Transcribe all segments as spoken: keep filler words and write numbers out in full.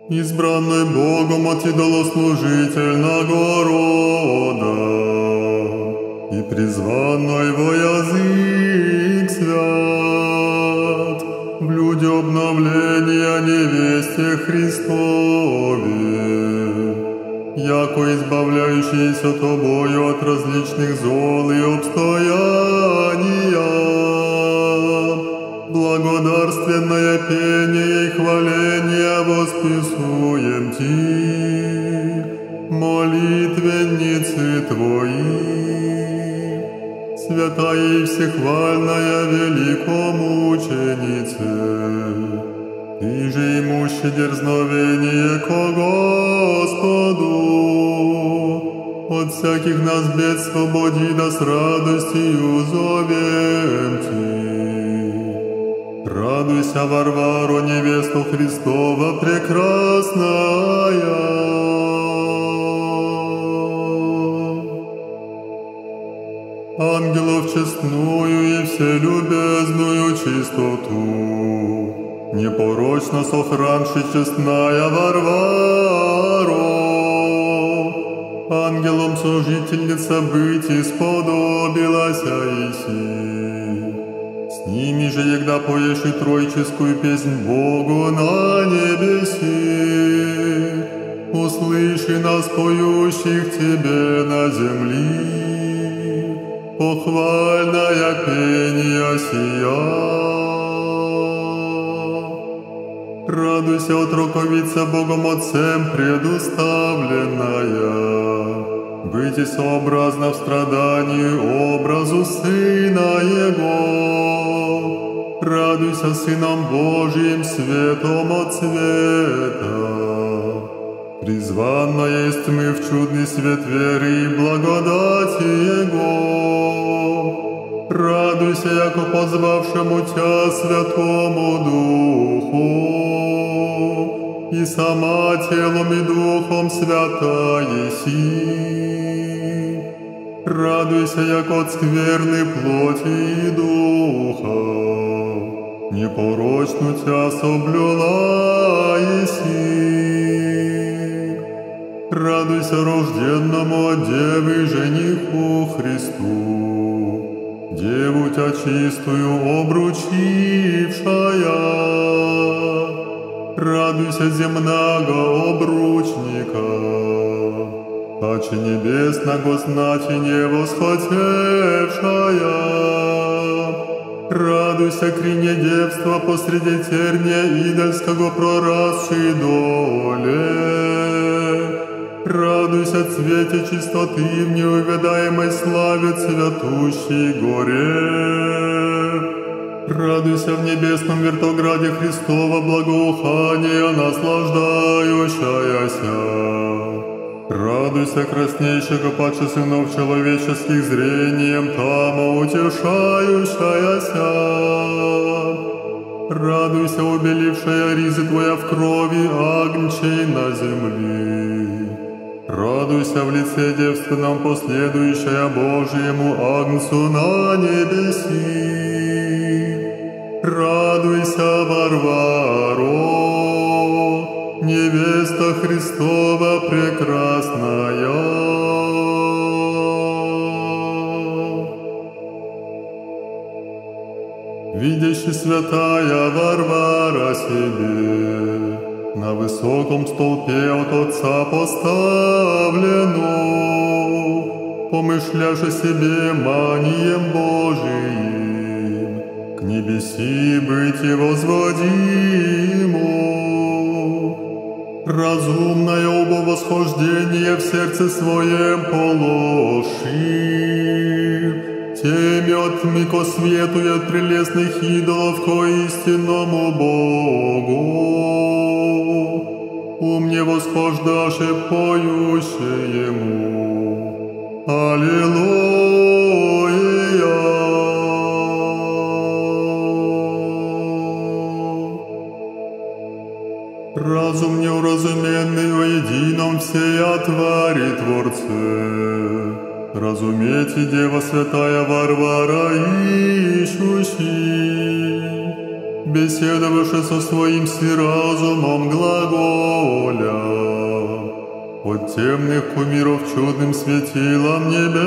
избранный Богом от идолослужительного рода, и призванный во язык свят, в люди обновления невесте Христове, яко избавляющийся тобою от различных зол и обстояния, благодарственное пение и хваление восписуем Ти, молитвенницы Твои, святая и всехвальная великомученице, Ты же имущий дерзновение ко Господу, от всяких нас бед свободи да с радостью зовем Ти. Радуйся, Варваро, невесту Христова прекрасная. Ангелов честную и вселюбезную чистоту, непорочно сохранши честная Варваро, ангелом служительница быть исподобилася Иси. С ними же, егда поешь и тройческую песнь Богу на небеси, услыши нас, поющих Тебе на земли, похвальная пение сия. Радуйся, отроковица Богом Отцем предуставленная, быть сообразно в страдании образу Сына Его. Радуйся, Сыном Божиим, светом от света. Призванная есть мы в чудный свет веры и благодати Его. Радуйся, яко позвавшему Тя Святому Духу, и сама телом и духом свята еси. Радуйся, яко от скверны плоти и духа, непорочну Тя соблюла еси. Радуйся рожденному от Девы жениху Христу, Деву Тя чистую обручившая. Радуйся, земного обручника, Аче небесного знати не восхотевшая. Радуйся, крине девства посреди терния идольского прорасшей доле. Радуйся, цвете чистоты в неувядаемой славе цветущей горе. Радуйся в небесном вертограде Христова благоухания наслаждающаяся. Радуйся, краснейшего паче сынов человеческих зрением тамо утешающаяся. Радуйся, убелившая ризы Твоя в крови агнчей на земли. Радуйся в лице девственном, последующая Божьему агнцу на небеси. Радуйся, Варваро, невеста Христова прекрасная. Видящий святая Варвара себе, на высоком столпе от Отца поставлену, помышляши себе манием Божиим, к небеси быть и возводиму. Разумное оба восхождение в сердце своем положи, теми отмико светует прелестных идолов ко истинному Богу. Умне восхождаше поющее Ему. Аллилуйя. Разум неуразуменный о едином всея твари Творце, разумейте, Дева Святая Варвара ищущий, беседовавши со своим разумом глаголя, от темных кумиров чудным светилам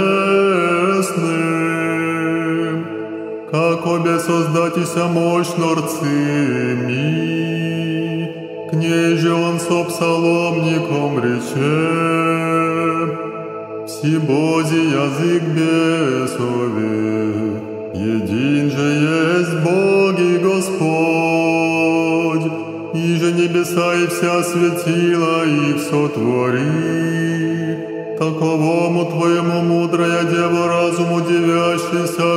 небесным, как обе создатися мощно рцими, к ней же он со псаломником рече: «Вси Божий язык бесове, един же есть Бог и Господь, и же небеса и вся светила их сотвори. Таковому Твоему мудрая дева разуму дивящийся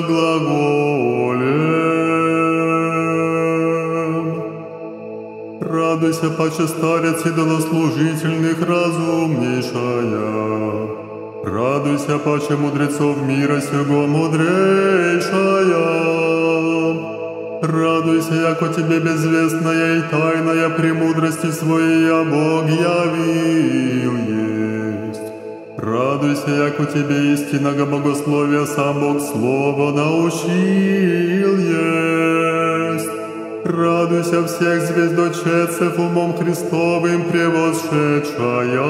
глаголем. Радуйся, паче старец идолослужительных разумнейшая. Радуйся, паче мудрецов мира сего мудрейшая. Радуйся, яко тебе безвестная и тайная премудрости своей Бог явил есть. Радуйся, яко тебе истинного богословия сам Бог Слово научил есть. Радуйся всех звездочетцев умом Христовым превосшедшая.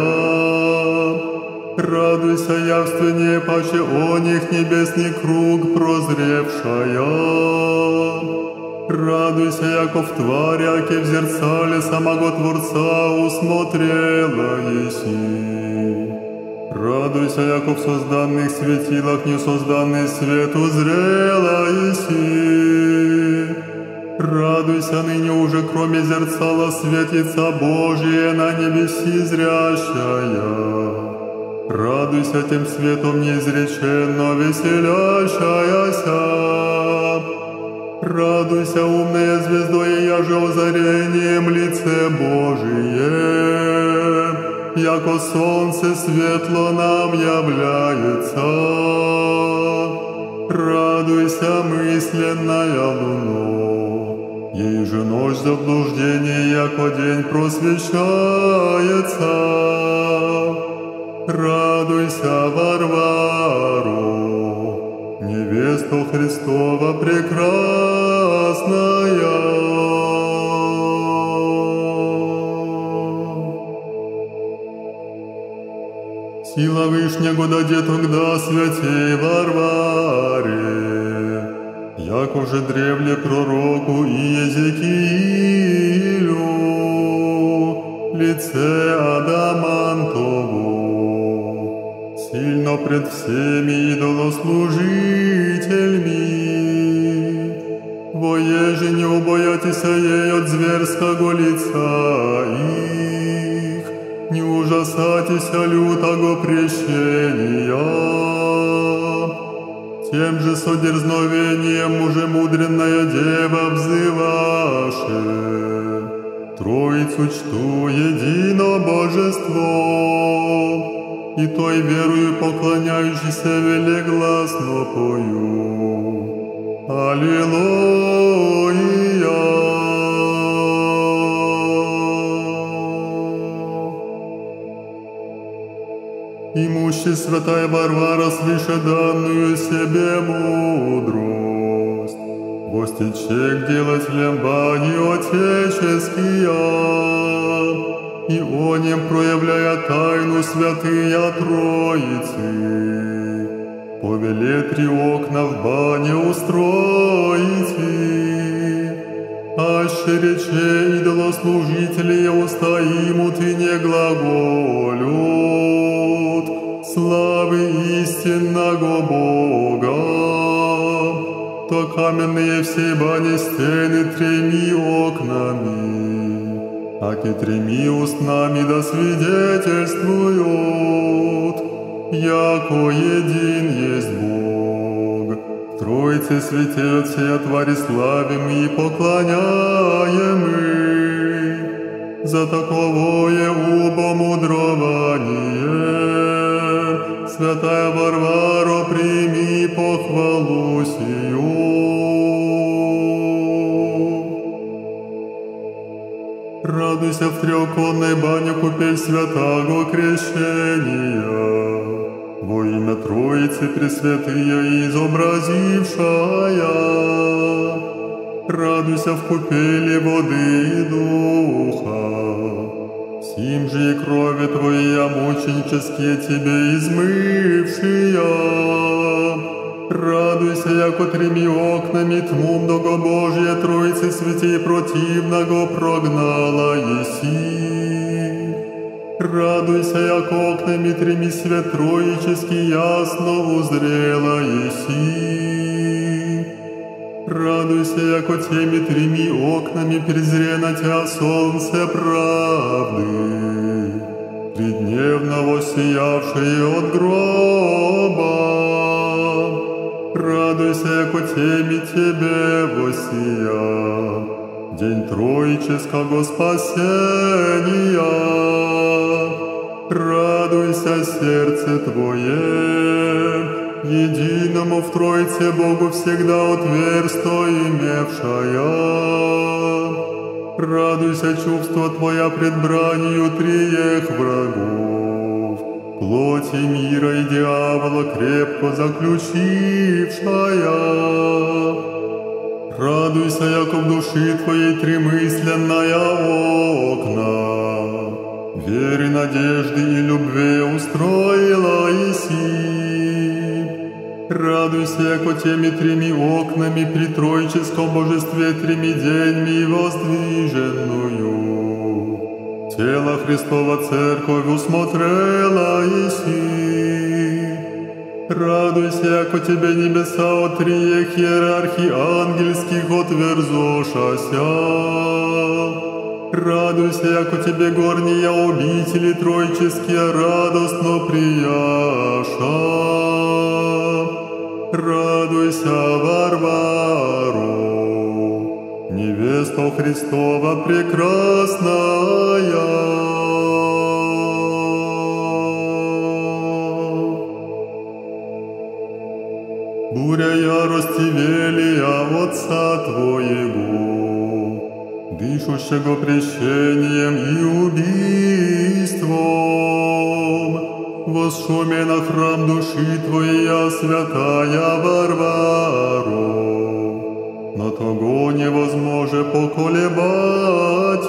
Радуйся явственнее, паче о них небесный круг прозревшая. Радуйся, яко в твари, аки в зерцале самого Творца усмотрела еси. Радуйся, яко в созданных светилах несозданный свет узрела еси. Радуйся ныне уже, кроме зерцала, светится Божие на небеси зрящая. Радуйся тем светом неизреченно веселящаяся. Радуйся, умная звездой, яже озарением лице Божие, яко солнце светло нам является. Радуйся, мысленная луно, ей же ночь заблуждения, яко день просвещается. Радуйся, Варваро, невеста Христова прекрасная. Сила Вышнего даде тогда святей Варваре, як уже древле пророку Иезекиилю, лице Адамантову, сильно пред всеми идолослужителями. Воеже не убоятися ей от зверского лица их, не ужасатися лютого прещения. Тем же содерзновением мужемудренная дева взываше Троицу чту едино божество, и той верою поклоняющийся велегласно пою. Аллилуйя! Имущий святая Варвара свыше данную себе мудрость, востичек делателем бани отеческия, и о нем проявляя тайну святыя Троицы, повеле три окна в бане устроите, аще рече идолослужители уста имут и не глаголют славы истинного Бога, то каменные все бани стены треми окнами, аки треми устнами да свидетельствуют, яко един есть Бог. В Троице свете от всея твари славим и поклоняемы. За таковое убомудрование, святая Варвара, прими похвалу сию. Радуйся в трехконной бане, купель святаго крещения, во имя Троицы Пресвятые изобразившая. радуйся в купели воды и духа. Сим же и крови Твоя мученические Тебе измывшия. Радуйся, яко треми окнами тьму многобожие Троицы Святей противного прогнала еси. Радуйся, яко окнами треми свет Троический ясно узрела еси. Радуйся, яко теми треми окнами презре на Тя солнце правды, тридневно воссиявшее от гроба. Радуйся, яко теми Тебе воссия, день троического спасения. Радуйся, сердце Твое, единому в Троице Богу всегда утвердство имевшая. Радуйся, чувство Твоя пред бранью триех врагов, плоти мира и дьявола крепко заключившая. Радуйся, яко в души Твоей тремысленная окна, веры, надежды и любви устроила еси. Радуйся, яко теми треми окнами при Троическом Божестве треми деньми воздвиженную тело Христова Церковь усмотрела еси. Радуйся, яко Тебе небеса от триех иерархий ангельских отверзошася. Радуйся, яко Тебе горние обители троические радостно прияша. Радуйся, Варваро, невеста Христова прекрасная. Буря ярости велия Отца Твоего, дышущего прещением и убийством, восшуме на храм души Твоя, святая Варваро, но того невозможно поколебать.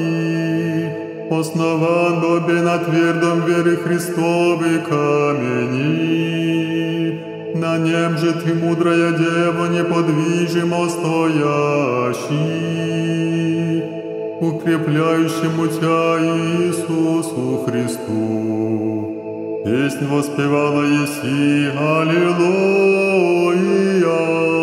Основан добе на твердом вере Христовы камени, на нем же Ты, мудрая Дева, неподвижимо стоящий, укрепляющему Тя Иисусу Христу. Песнь воспевала еси, Аллилуйя.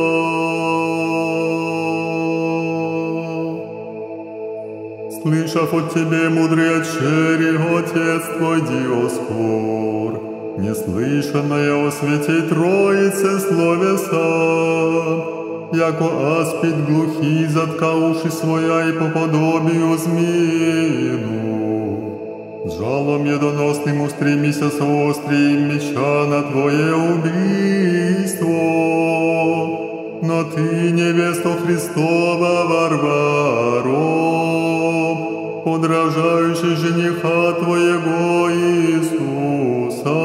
Слышав от Тебе, мудрый отчери, Отец Твой Диоскор, неслышанное о святей Троице словеса, яко аспид глухий затка уши своя и по подобию змеину. Жалом медоносным устремися с острием меча на Твое убийство. Но Ты, невеста Христова Варваро, подражающий жениха Твоего Иисуса,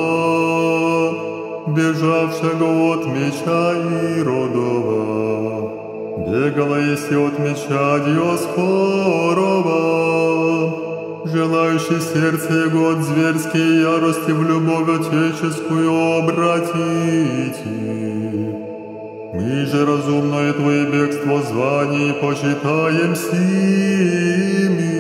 бежавшего от меча Иродова, бегала еси от меча Диоскорова, желающий сердце его от зверской ярости в любовь отеческую обратить. Мы же разумное Твое бегство званий почитаем сими.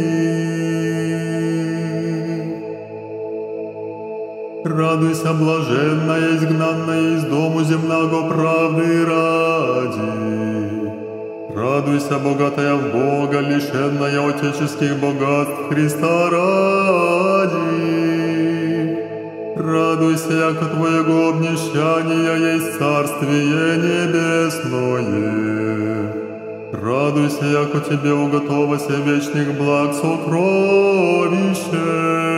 Радуйся, блаженная, изгнанная из дому земного правды ради. Радуйся, богатая в Бога, лишенная отеческих богатств Христа ради. Радуйся, яко Твоего обнищания есть Царствие Небесное. Радуйся, яко Тебе уготовася вечных благ сокровище.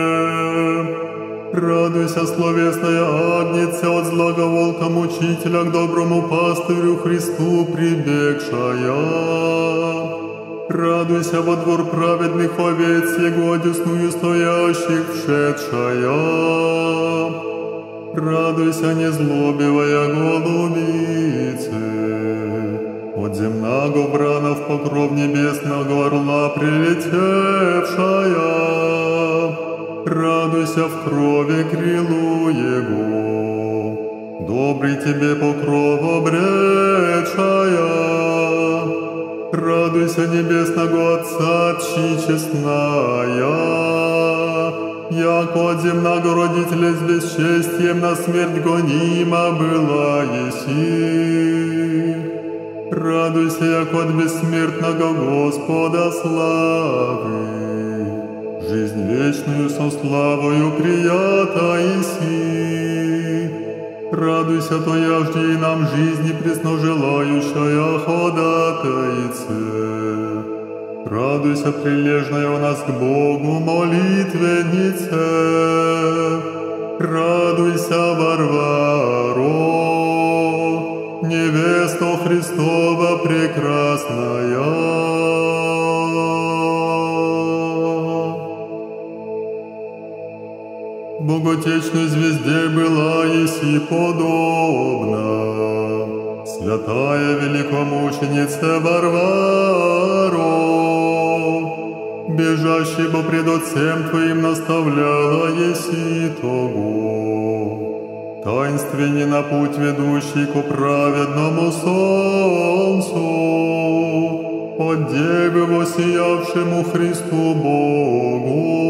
Радуйся, словесная Агнеце, от злого волка мучителя к доброму пастырю Христу прибегшая. Радуйся, во двор праведных овец Его одесную стоящих вшедшая. Радуйся, незлобивая голубице, от от земного брана в покров небесного орла прилетевшая, радуйся в крови крилу его, добрый тебе покров обретшая, радуйся небесного Отца, тчи честная, яко от земного родителя с бесчестием на смерть гонима была еси. Радуйся, яко от бессмертного Господа славы, жизнь вечную со славою прията еси. Радуйся, тояжде и нам жизни пресно желающая ходатайце. Радуйся, прилежная у нас к Богу молитвеннице. Радуйся, Варваро, невеста Христова прекрасная. Боготечной звезде была еси подобна, святая великомученица Варваро, бежащий бо пред Отцем Твоим наставляла еси того, таинственне на путь ведущий ко праведному солнцу, от Девы воссиявшему Христу Богу,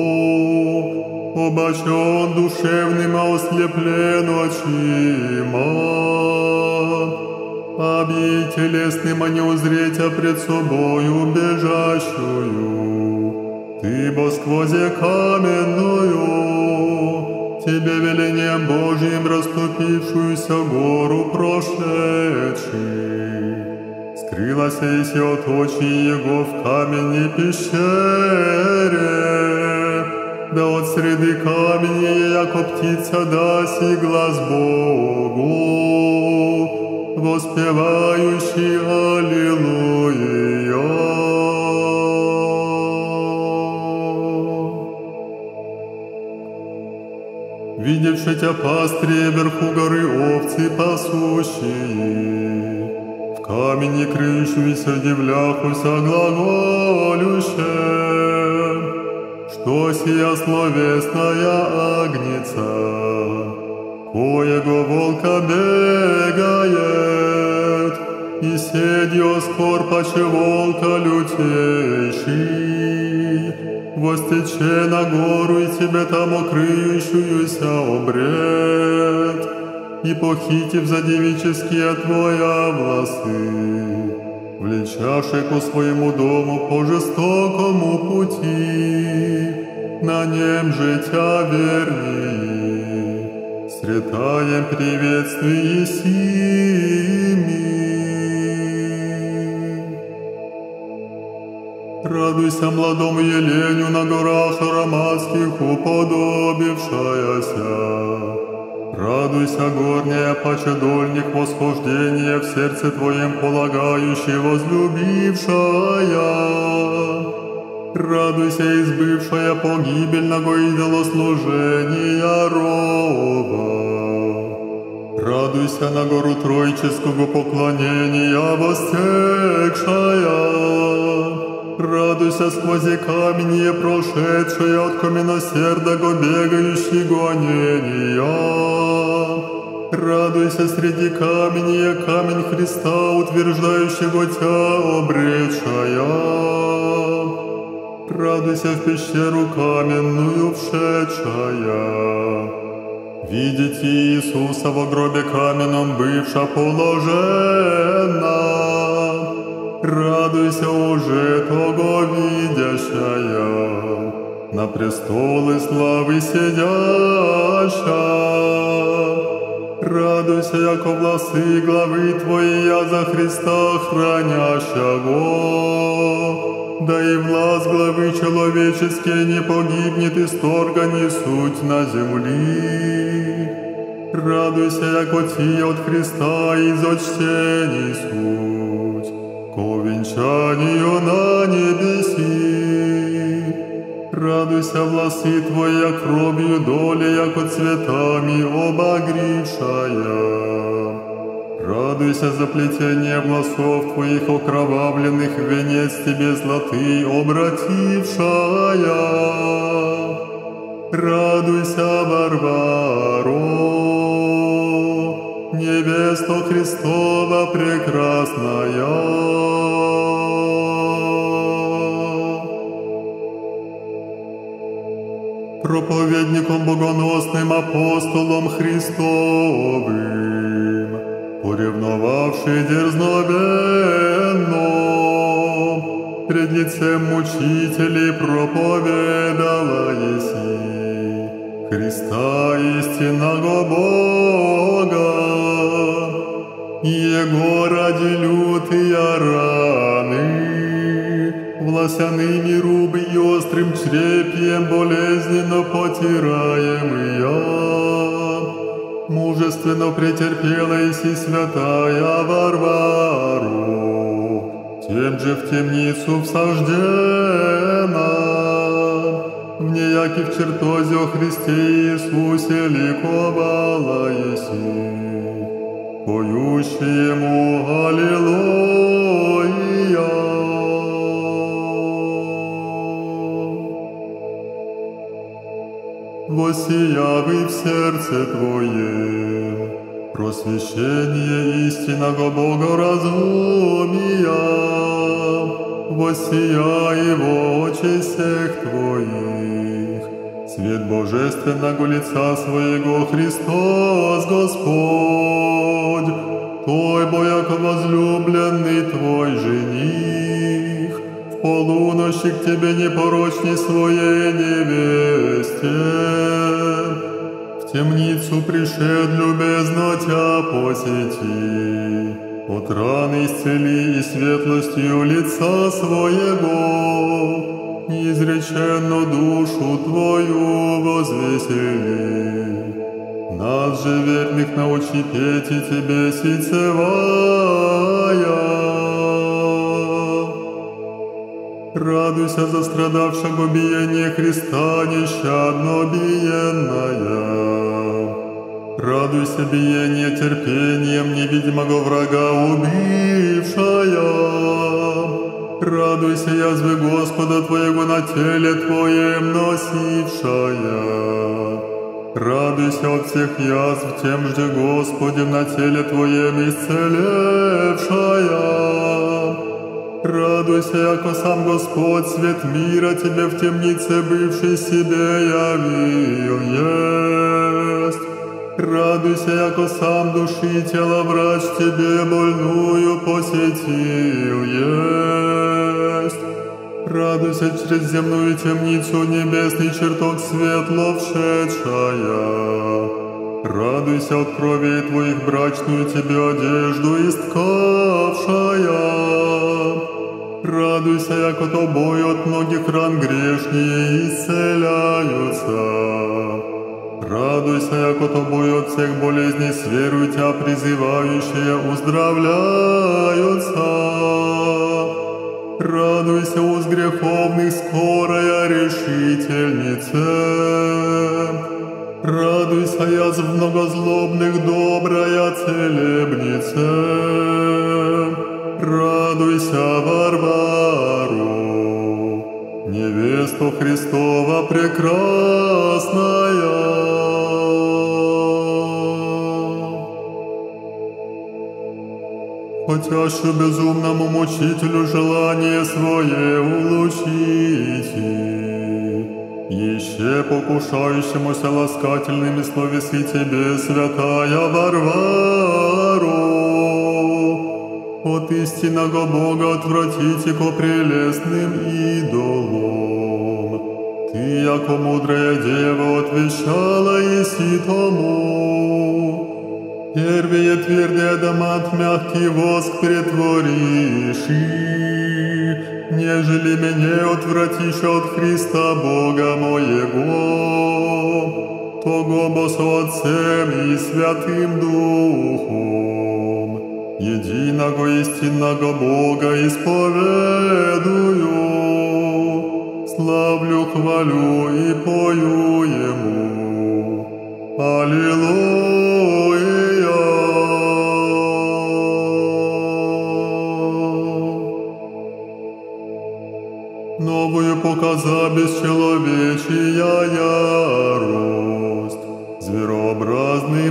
обачен душевным, а ослеплен очима, об ей телесным, а не узреть, а пред собою бежащую. Ты, бо сквозь каменную, тебе велением Божьим расступившуюся гору прошедший, скрылась еси от очи его в каменной пещере, да от среды камени, яко птица, даси глаз Богу, воспевающий Аллилуйя. Видевши тя пастыри вверху горы овцы пасущие, в камени крыющуюся дивляхуся глаголюще, что сия словесная агнеца, коего волка бегает, и седьё скор паче волка лютейший, востече на гору и тебе там окрыющуюся обред, и похитив за девические твоя волосы, влечаши ко своему дому по жестокому пути, на нем житя верней, сретаем приветствие сими. Радуйся младому еленю на горах ароматских уподобившаяся, радуйся, горняя, паче дольних восхождения в сердце Твоем полагающей возлюбившая. Радуйся, избывшая погибельного идолослужения рова. Радуйся на гору тройческого поклонения востекшая. Радуйся сквозь каменье прошедшая от каменносердого бегающей гонения. Радуйся среди каменья камень Христа, утверждающего Тя обретшая. Радуйся в пещеру каменную вшедшая. Видите Иисуса во гробе каменном бывша положена. Радуйся уже того видящая, на престолы славы сидящая. Радуйся, яко власы главы Твоя за Христа хранящего, да и власть главы человеческие не погибнет и сторга не суть на земли. Радуйся, яко Ти от Христа изочтений суть, ко венчанию на небеси. Радуйся, власы Твоя кровью доли, яко цветами обогрившая. Радуйся за плетение волосов твоих окровавленных, венец тебе золотый обратившая. Радуйся, Варваро, невеста Христова прекрасная. Проповедником богоносным апостолом Христовым, поревновавший дерзновенно, пред лицем мучителей проповедала еси Христа истинного Бога, Его ради лютые раны, волосяными рубы и острым чрепьем болезненно потираемая, мужественно претерпела еси святая Варвару, тем же в темницу всаждена, в неяки в чертозе о Христе Иисусе ликовала еси, поющему Аллилуйя. Воссиявы в сердце твоем просвещение истинного богоразумия, воссияй в очи всех твоих, свет божественного лица своего Христос Господь, Той бояко возлюбленный твой жених, в полуночи к тебе непорочней своей невесте, в темницу пришед любезно тя посети, от раны исцели и светлостью лица своего, неизреченно душу твою возвесели. Нас же верных научи петь и тебе сицевая. Радуйся за страдавшего биение Христа нещадно биенная. Радуйся биение терпением невидимого врага убившая. Радуйся язвы Господа твоего на теле твоем носившая. Радуйся от всех язв тем же Господем на теле твоем исцелевшая. Радуйся, яко сам Господь свет мира тебе в темнице бывший себе явил есть. Радуйся, яко сам души и тела врач тебе больную посетил есть. Радуйся через земную темницу небесный чертог светло вшедшая. Радуйся от крови твоих брачную тебе одежду исткавшая. Радуйся, яко тобою от многих ран грешние исцеляются. Радуйся, яко тобою от всех болезней с верою тебя призывающие уздравляются. Радуйся, уз греховных скорая решительнице. Радуйся, язв многозлобных добрая целебнице. Радуйся, Варвару, невесту Христова прекрасная. Хотящу безумному мучителю желание свое улучите, еще покушающемуся ласкательными словеси тебе, святая Варвару, от истинного Бога отвратите ко прелестным идолам. Ты, яко мудрая дева, отвещала еси тому. Первые твердые дома от мягкий воск претворишь, нежели меня отвратишь от Христа Бога моего, того босо Отцем и Святым Духом, единого истинного Бога исповедую, славлю, хвалю и пою Ему. Аллилуйя. показа бесчеловечия ярость, зверообразный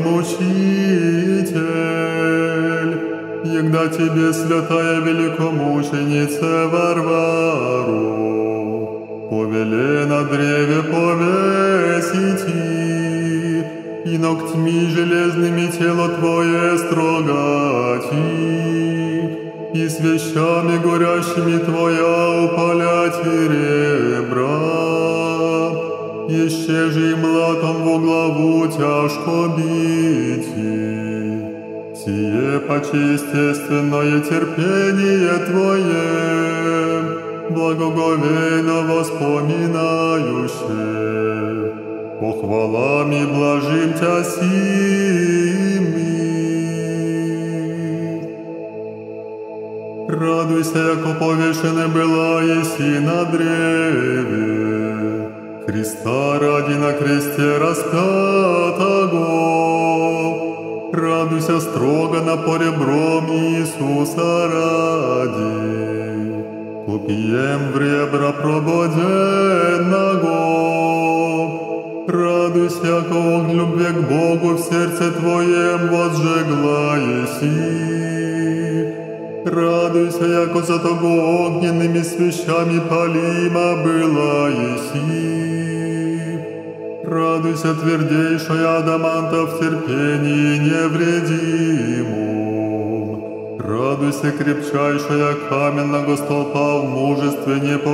мучитель, егда тебе, святая великомученица Варвару, повелено древе повесити, и ногтьми железными тело Твое строгати, и свещами горящими Твоя упалять и ребра, еще же и млатом во главу тяжко бити. Сие почестественное терпение Твое, благоговейно воспоминающее, похвалами блажим Тя сими. Радуйся, яко повешена была еси на древе, Христа ради на кресте распятого. Радуйся строго на поребром Иисуса ради, купием в ребра прободенного. Радуйся, яко огонь любви к Богу в сердце Твоем возжегла еси. Радуйся, яко за того огненными свещами палима была еси. Радуйся, твердейшая адаманта в терпении невредимом. Радуйся, крепчайшая каменного столпа в мужестве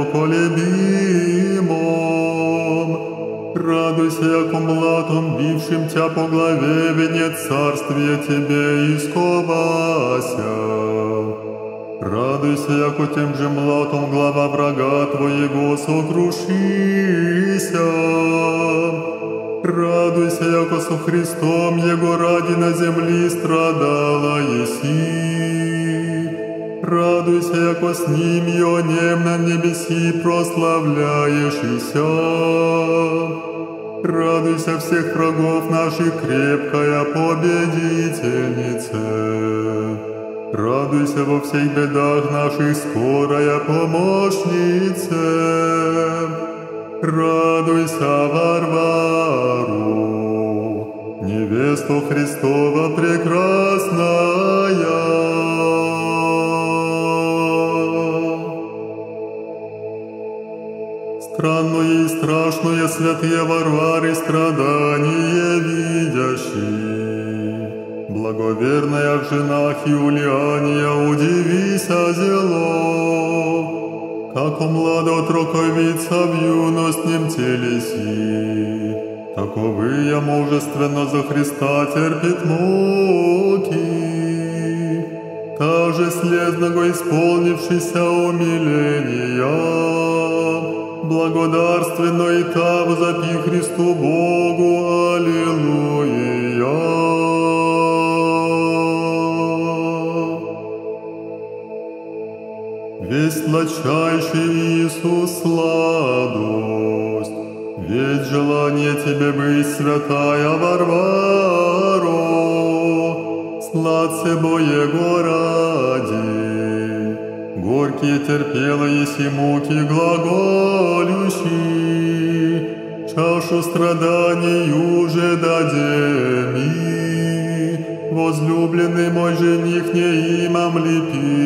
непоколебимом. Радуйся, яко млатом бившим Тя по главе венец царствия Тебе исковася. Радуйся, яко тем же млатом глава врага Твоего сокрушися. Радуйся, яко со Христом Его ради на земли страдала еси. Радуйся, яко с Ним Его нем на небеси прославляешься. Радуйся всех врагов наших, крепкая победительница. Радуйся во всех бедах наших, скорая помощница. Радуйся, Варвару, невесту Христова прекрасная. Странное и страшное святые Варвары страдание видящие, благоверная в женах Юлиания, удивися зело, како млада отроковица в юностнем телеси, таковые мужественно за Христа терпит муки, та же слезного исполнившийся умиления, благодарственно и та возопи Христу Богу, аллилуйя. Весь сладчайший Иисус сладость, ведь желание Тебе быть, святая Варваро, сладце бо Его ради. Горькие терпела еси муки глаголющий, чашу страданий уже дадеми. Возлюбленный мой жених, не имам ли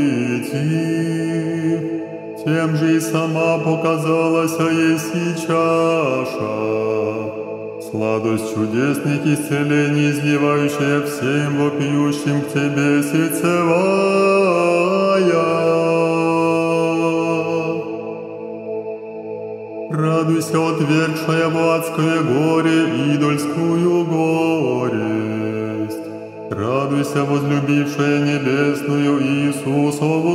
пити? Тем же и сама показалась еси чаша, сладость чудесных исцелений, изливающая всем вопиющим к Тебе сердцевая. Радуйся, отвергшая в адское горе идольскую горесть. Радуйся, возлюбившая небесную Иисусову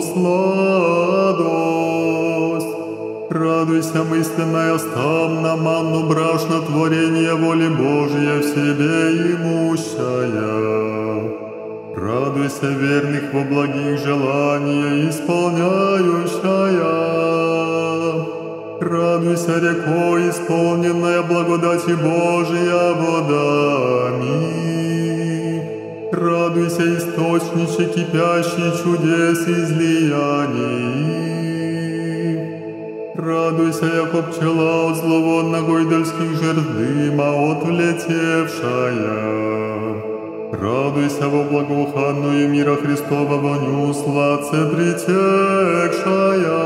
сладость. Радуйся, мысленная стам на манну брашно творение воли Божия в себе имущая. Радуйся, верных во благих желания исполняющая. Радуйся, реко, исполненная благодати Божия водами. Радуйся, источниче, кипящий чудес излияний. Радуйся, яко пчела от зловонного идольских жертв дыма отлетевшая. Радуйся во благоуханную мира Христова воню сладце притекшая.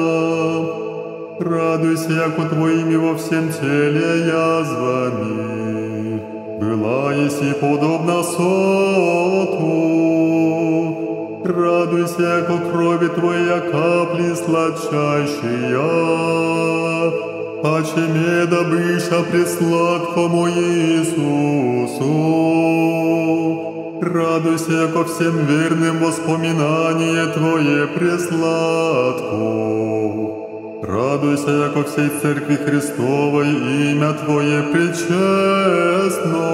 Радуйся, яко Твоими во всем теле язвами была еси подобна соту. Радуйся, яко крови Твоя капли сладчайшая, паче меда быша пресладкому Иисусу. Радуйся, яко всем верным воспоминание Твое пресладко. Радуйся, яко всей Церкви Христовой имя Твое пречестно.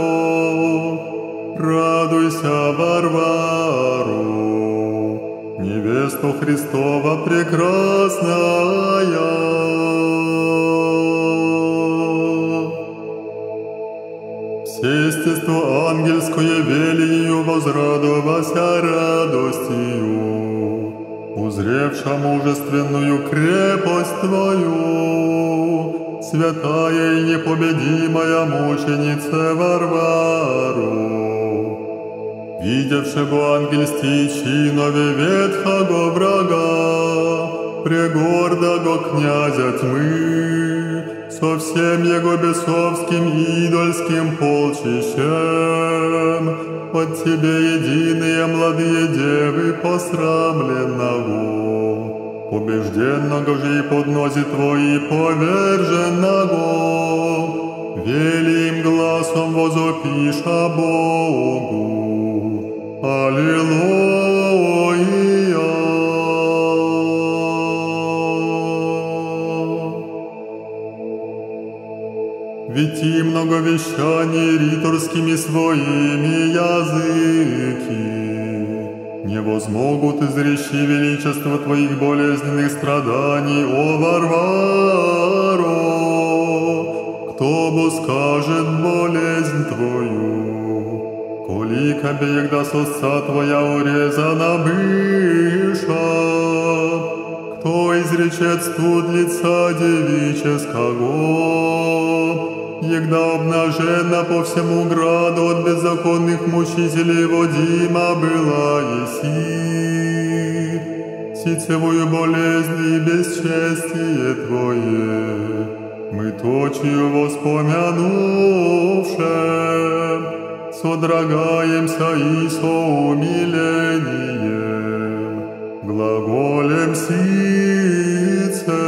Радуйся, Варвару, невесту Христова прекрасная. Все естество ангельское вели ее возрадовася радостью, узревша мужественную крепость Твою, святая и непобедимая мученица Варвару. Видевшего ангельские чинове ветхого врага, прегордого князя тьмы, со всем его бесовским идольским полчищем, от Тебе единые младые девы посрамленного, побежденного же и подноси Твои поверженного, вели им гласом возопиша Богу. Аллилуйя! Ведь и многовещание риторскими своими языки не возмогут изречи величество Твоих болезненных страданий, о Варваро. Кто бы скажет болезнь Твою, коли кобегда сосца Твоя урезана быша? Кто изречет студ лица девического, егда обнажена по всему граду от беззаконных мучителей водима была еси? Сицевую болезнь и бесчестие Твое мы точью воспомянувши, содрогаемся и со умилением глаголем сице.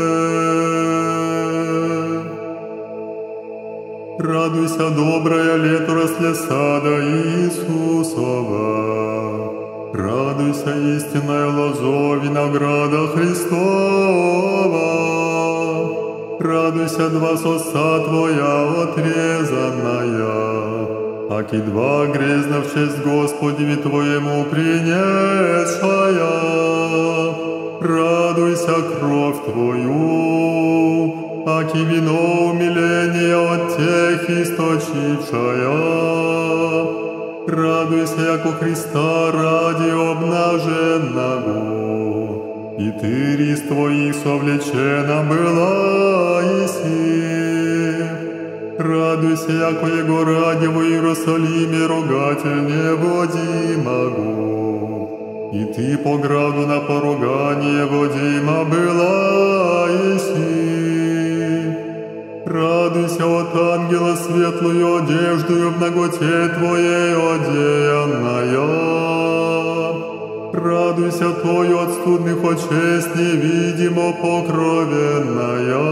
Радуйся, добрая лето росле сада Иисусова, радуйся, истинная лозо винограда Христова. Радуйся, два соса Твоя отрезанная, аки два грезна в честь Господеви Твоему принесшая. Радуйся, кровь Твою, аки вино умиления от тех источившая. Радуйся, яко Христа ради обнаженного, и Ты рис Твоих совлечена была еси. Радуйся, яко Его ради в Иерусалиме рогатель неводимого, и Ты по граду на поругание водима была еси. Радуйся от ангела светлую одеждою в наготе Твоей одеянная. Радуйся Тою от студных очест невидимо покровенная.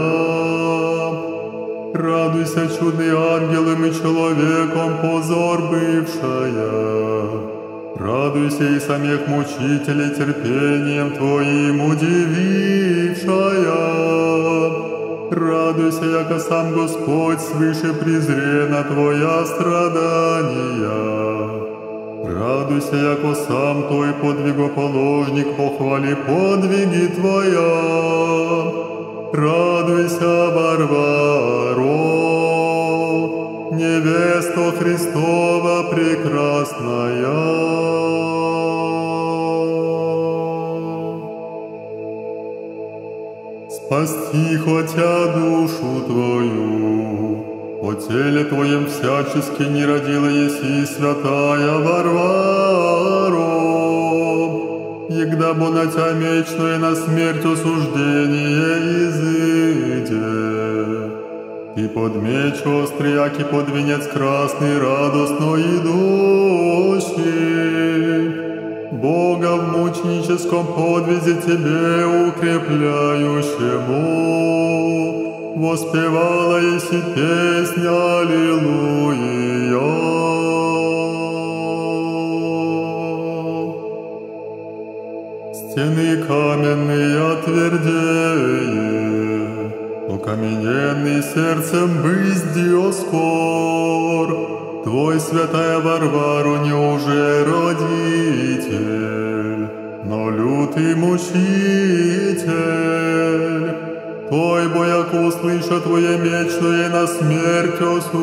Радуйся, чудный ангелом и человеком позор бывшая. Радуйся и самих мучителей терпением Твоим удивившая. Радуйся, яко сам Господь свыше презре на Твоя страдания. Радуйся, яко сам Той подвигоположник похвали подвиги Твоя. Радуйся, Варваро, невеста Христова прекрасная. Спасти хотя душу Твою. О теле Твоем всячески не родила еси святая Варвара, егда бо на Тя мечное на смерть осуждение изыде. И под меч острый, яки под венец красный, радостно идущий, Бога в мученическом подвизе Тебе укрепляющему, воспевала еси песнь Аллилуйя. Стены каменные отвердее, окамененный сердцем бысь Диоскор, Твой, святая Варвару, не уже родитель, но лютый мучитель. Твой, бояк услыша Твое мечное на смерть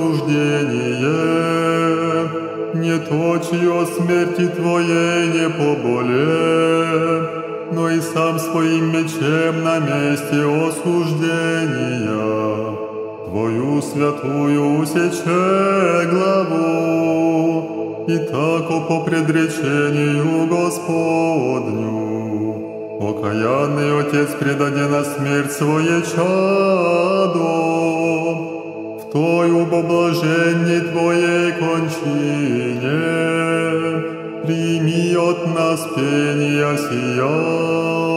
осуждение, не то, чье смерти Твоей не поболе, но и сам своим мечем на месте осуждения Твою святую усече главу, и тако по предречению Господню окаянный Отец предаде на смерть свое чадо, в той убоблажении Твоей кончине прими от нас пения сия.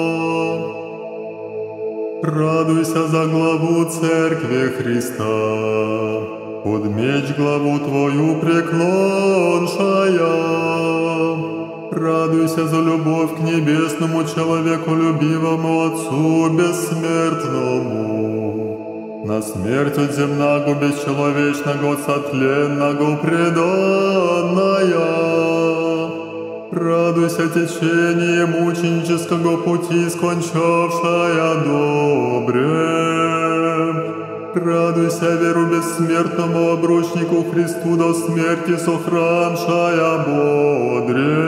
Радуйся за главу Церкви Христа, под меч главу Твою преклоншая. Радуйся за любовь к небесному человеколюбивому Отцу бессмертному, на смерть от земного бесчеловечного сотленного преданная. Радуйся течение мученического пути, скончавшая добре. Радуйся веру бессмертному обручнику Христу до смерти сохраншая бодре.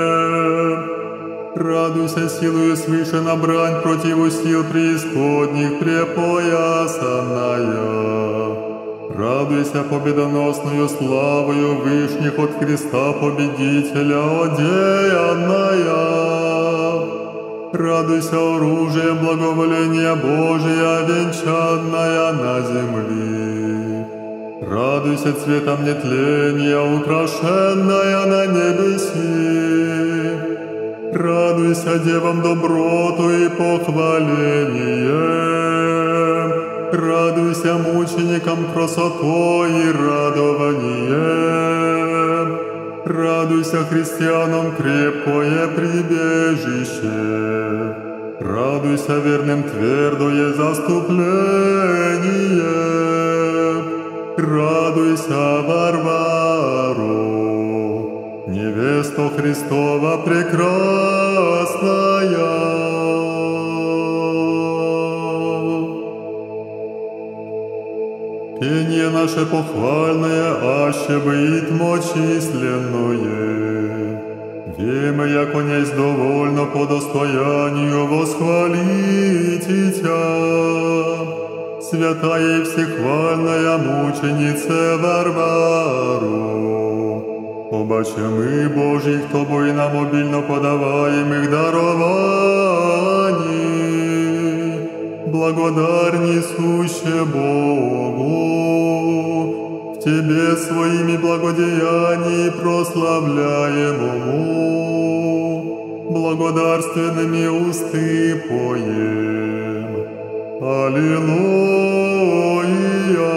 Радуйся силою свыше на брань противу сил преисподних препоясанная. Радуйся победоносную славою вышних от Христа победителя одеянная. Радуйся оружием благоволения Божия, венчанная на земли. Радуйся цветом нетления, украшенная на небеси. Радуйся девам доброту и похвалением. Радуйся мученикам красотой и радованием. Радуйся христианам крепкое прибежище. Радуйся верным твердое заступление. Радуйся, Варвару, невеста Христова прекрасная. Пение наше похвальное, аще бытмо численное. Вема, яко несть довольно по достоянию восхвалить Тя. Святая и всехвальная мученице Варвару, обаче мы, Божьих Тобой нам обильно подаваемых дарований, благодар несуще Богу, в Тебе своими благодеяниями прославляемому, благодарственными усты поем. Аллилуйя.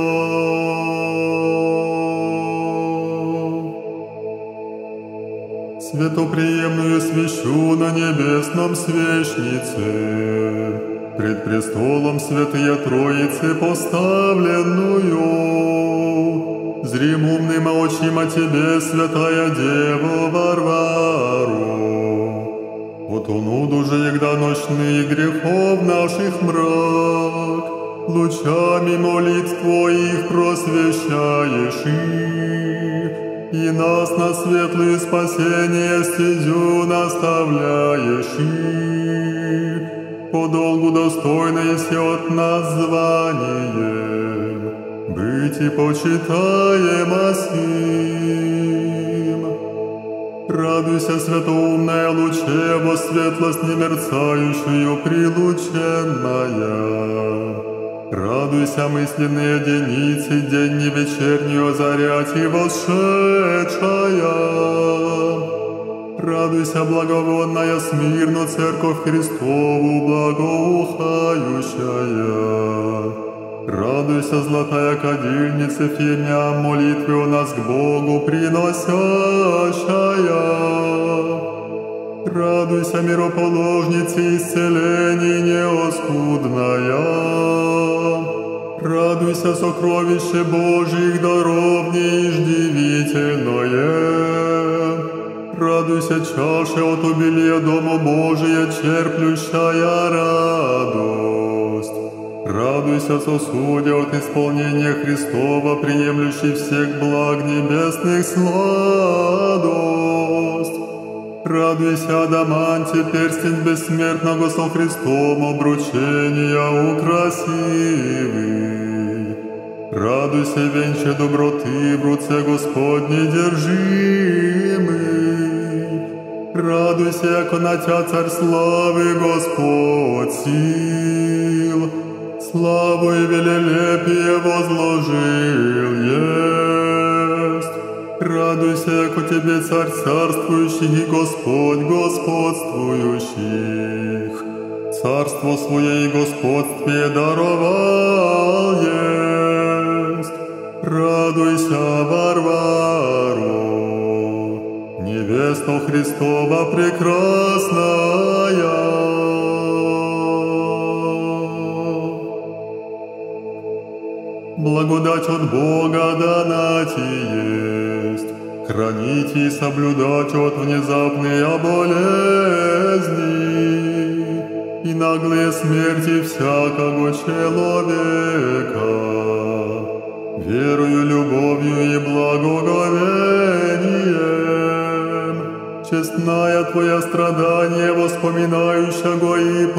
Святоприемную свящу на небесном свечнице, пред престолом святые Троицы поставленную, зрим умным очима Тебе, святая Дева Варвару, от онуду же, егда ночные грехов наших мрак, лучами молитв Твоих просвещаешь и нас на светлое спасение стезю наставляешь по долгу достойно еси от нас званием, быть и почитаемо сим. Радуйся, святоумная луче, во светлость немерцающую прилученная. Радуйся, мысленные единицы, день не вечернюю озарять и восшедшая. Радуйся, благовонная Смирну, Церковь Христову, благоухающая. Радуйся, золотая кадильница, фемя молитвы у нас к Богу приносящая. Радуйся, мироположница, исцелений неоскудная. Радуйся, сокровище Божьих даров неиждивительное. Радуйся, чаша от обилия Дома Божия, черплющая радость. Радуйся, сосуде от исполнения Христова, приемлющий всех благ небесных сладость. Радуйся, адаманте, перстень бессмертного со Христом обручения украсивый. Радуйся, венче доброты в руце Господней держимый. Радуйся, яко на тя царь славы Господь сил, славу и велелепие возложил есть. Радуйся, яко тебе царь царствующий и Господь господствующих, царство свое и господствие даровал есть. Радуйся, Варвару, невеста Христова прекрасная. Благодать от Бога дана ти есть, хранить и соблюдать от внезапные болезни и наглые смерти всякого человека, верою, любовью и благоговением. Честная Твоя страдания, воспоминающего и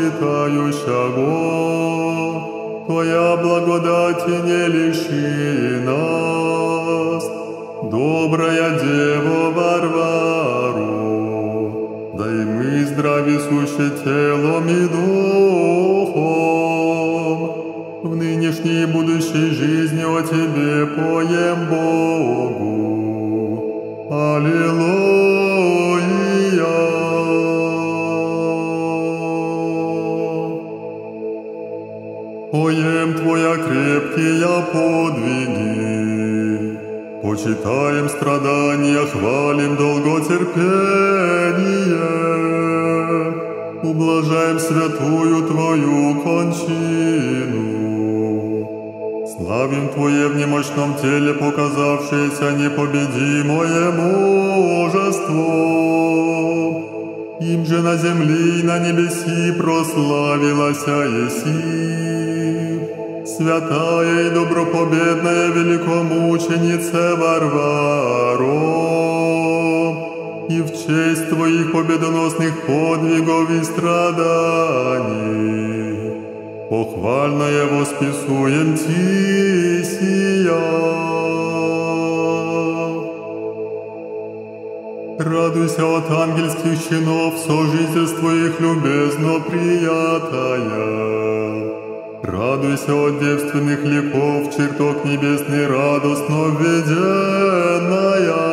почитающего, Твоя благодать не лиши нас. Добрая Дева Варвару, да и мы здрави сущи телом и духом, в нынешней и будущей жизни о Тебе поем Богу. Аллилуйя. Поем Твоя крепкие подвиги, почитаем страдания, хвалим долготерпение, ублажаем святую Твою кончину. Славим Твое в немощном теле, показавшееся непобедимое мужество. Им же на земли и на небеси прославилася еси. Святая и добропобедная великомученица Варваро, и в честь Твоих победоносных подвигов и страданий похвальное восписуем Ти сия. Радуйся от ангельских чинов, сожительство их любезно приятая. Радуйся от девственных ликов, чертог небесный радостно введенная.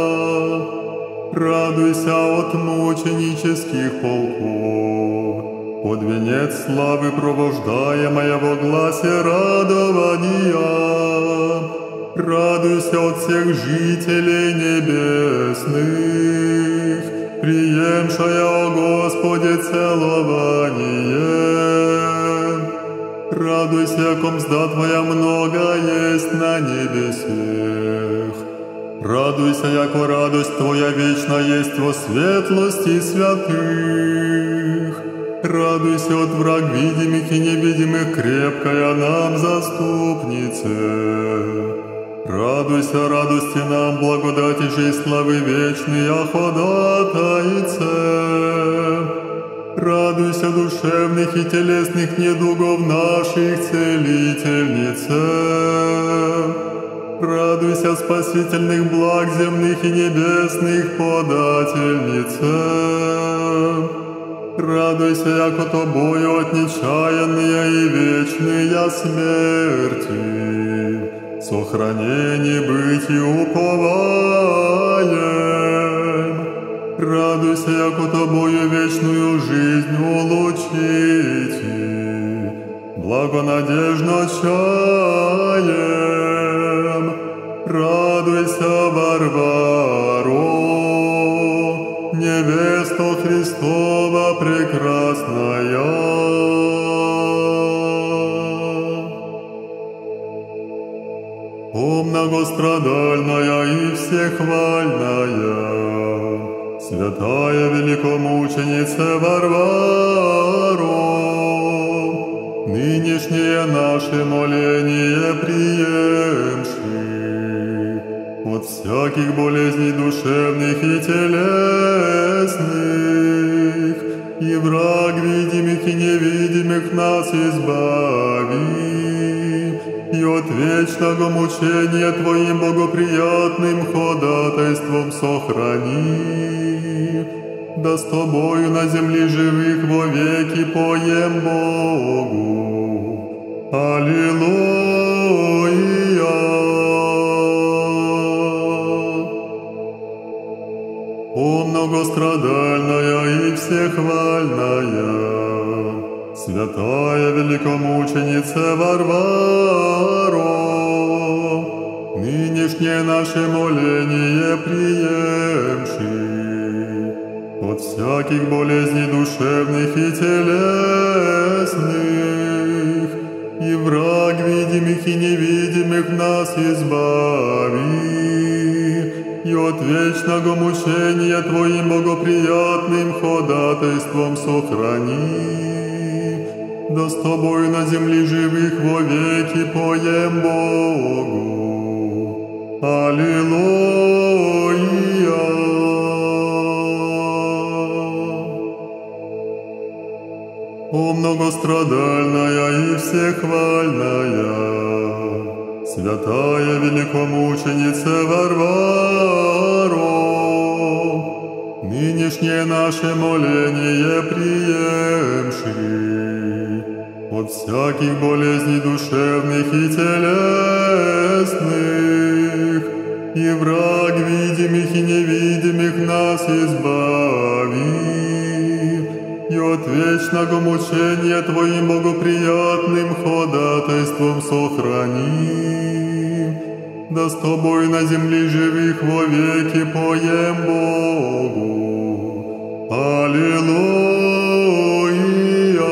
Радуйся от мученических полков, под венец славы провождаемая во гласе радования. Радуйся от всех жителей небесных, приемшая, о Господе, целование. Радуйся, яко мзда Твоя много есть на небесех. Радуйся, яко радость Твоя вечна есть во светлости святых. Радуйся от враг видимых и невидимых, крепкая нам заступнице. Радуйся, радости нам, благодати же и славы вечной, а ходатайце. Радуйся душевных и телесных недугов наших, Целительнице. Радуйся спасительных благ земных и небесных, Подательнице. Радуйся, яко Тобою от нечаянные и вечные смерти, сохранение быть и уповаем. Радуйся, яко Тобою вечную жизнь улучите, благонадежно чаем. Радуйся, Варваро, невеста Христова прекрасная. О многострадальная и всехвальная, святая великомученица Варваро, нынешнее наше моление приемши от всяких болезней душевных и телесных, и враг видимых и невидимых нас избави, и от вечного мучения Твоим богоприятным ходатайством сохрани. Да с Тобою на земле живых вовеки поем Богу. Аллилуйя. О многострадальная и всехвальная, святая великомученица Варваро, нынешнее наше моление приемши от всяких болезней душевных и телесных, и враг видимых и невидимых нас избави, и от вечного мучения Твоим богоприятным ходатайством сохрани. Да с Тобою на земле живых вовеки поем Богу. Аллилуйя. О многострадальная и всехвальная, святая великомученица Варваро, нынешнее наше моление приемши от всяких болезней душевных и телесных, и враг видимых и невидимых нас избави, и от вечного мучения Твоим богоприятным ходатайством сохрани. Да с Тобой на земле живых вовеки поем Богу. Аллилуйя.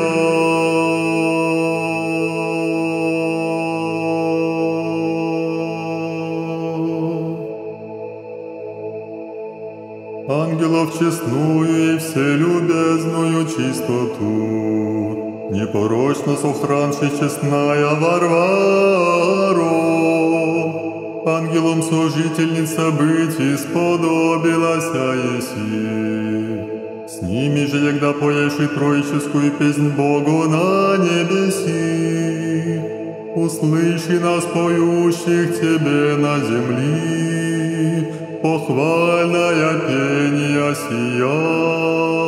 Ангелов честную и вселюбезную чистоту, непорочно сохранши честная Варваро, ангелом сожительница быть исподобилася еси. С ними же, егда поешь и троическую песнь Богу на небеси, услыши нас, поющих Тебе на земли, похвальная пения сия.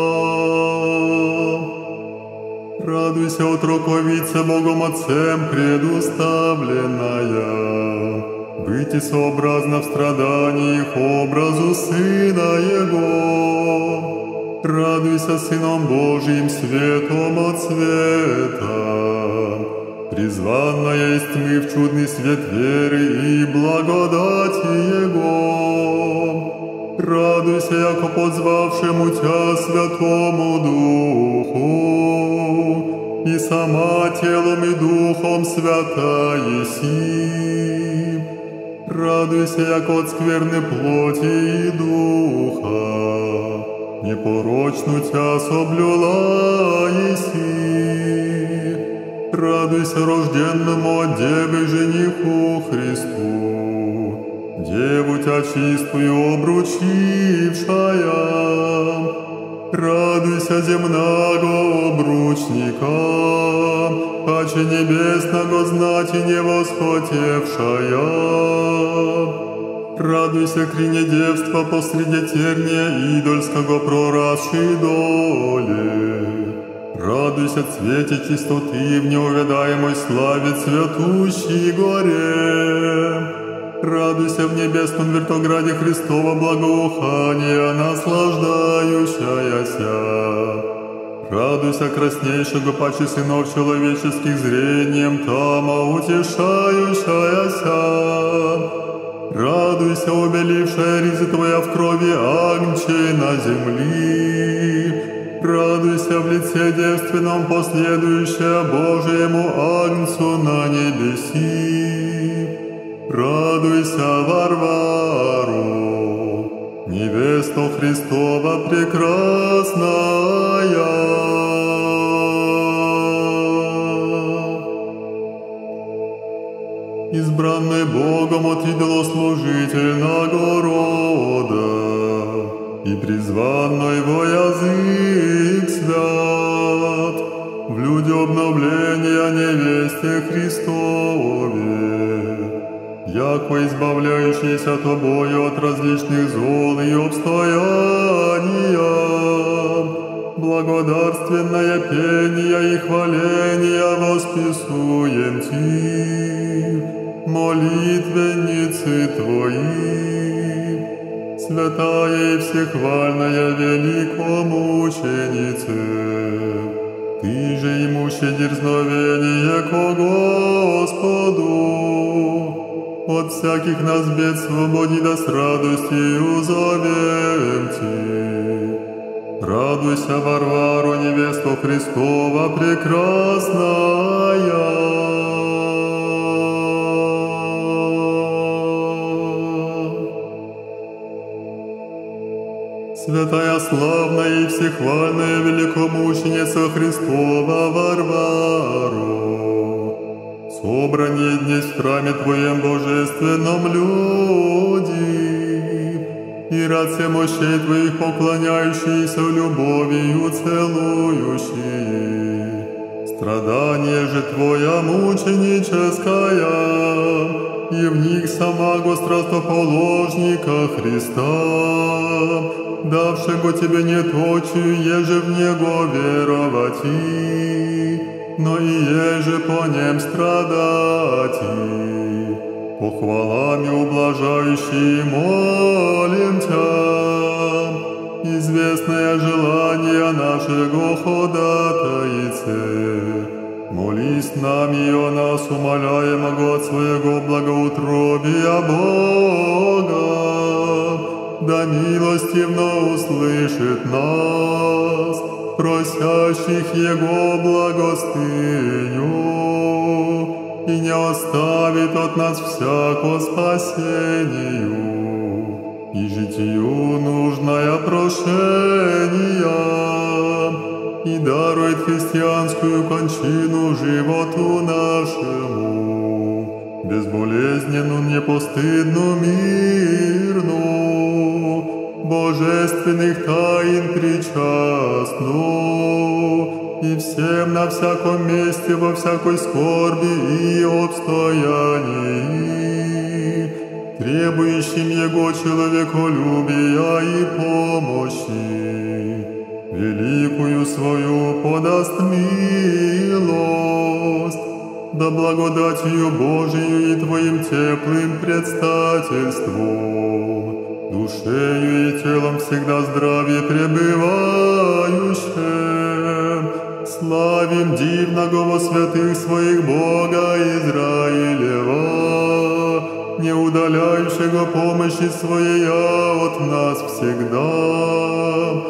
Радуйся, отроковица Богом Отцем предуставленная, быть и сообразно в страданиях образу Сына Его. Радуйся, Сыном Божиим, светом от света, призванная из тьмы в чудный свет веры и благодати Его. Радуйся, яко позвавшему Тя Святому Духу, и сама телом и духом свята еси. Радуйся, яко от скверны плоти и духа, непорочну Тя соблюла еси. Радуйся, рожденному от Девы жениху Христу, Деву Тя чистую обручившая. Радуйся земного обручника, паче небесного знати не восхотевшая. Радуйся, крине девства посреди терния идольского прорасшей доли. Радуйся, цвете чистоты в неувядаемой славе цветущей горе. Радуйся в небесном вертограде Христова благоухания, наслаждающаяся. Радуйся, краснейшего паче сынов человеческих зрением тама утешающаяся. Радуйся, обелившая ризы Твоя в крови агнчей на земли. Радуйся в лице девственном, последующая Божьему агнцу на небеси. Радуйся, Варвару, невесту Христова прекрасная. Избранный Богом от идолослужительного рода и призванный во язык свят, в люди обновления невесте Христове, яко избавляющийся Тобою от различных зол и обстояния, благодарственное пение и хваление восписуем Ти, молитвенницы Твои, святая и всехвальная великомученице, Ты же имуще дерзновение ко Господу, от всяких нас бед свободи да с радостью зовем Ти. Радуйся, Варвару, невесту Христова прекрасная. Святая, славная и всехвальная великомученица Христова Варвару, собрание днесь в храме Твоем божественном люди, и рад все мощей Твоих поклоняющиеся любовью целующие. Страдание же Твоя мученическая, и в них самого страстоположника Христа, давшего Тебе не точию, еже в Него веровать, но и еже по нем страдать. Похвалами ублажающие молим Тя, известное желание нашего ходатайце. Молись нами о нас, умоляемого от своего благоутробия Бога, да милостивно услышит нас, просящих Его благостыню, и не оставит от нас всяко спасению, и житию нужное прошение, и дарует христианскую кончину животу нашему, безболезненную, непостыдную, мирную, божественных тайн причастную, и всем на всяком месте, во всякой скорби и обстоянии, требующим Его человеколюбия и помощи, великую свою подаст милость, да благодатью Божию и Твоим теплым предстательством, душею и телом всегда здравие пребывающим, славим дивного во святых своих Бога Израилева, не удаляющего помощи своей от нас всегда,